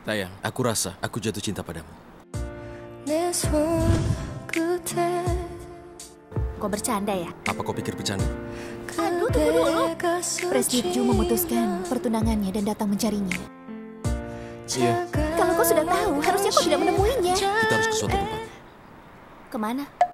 Sayang, aku rasa aku jatuh cinta padamu. Kau bercanda ya? Apa kau pikir bercanda? Aduh, tunggu dulu. Prestige Ju memutuskan pertunangannya dan datang mencarinya. Iya. Kalau kau sudah tahu, harusnya kau tidak menemuinya. Kita harus ke suatu tempat. Kemana?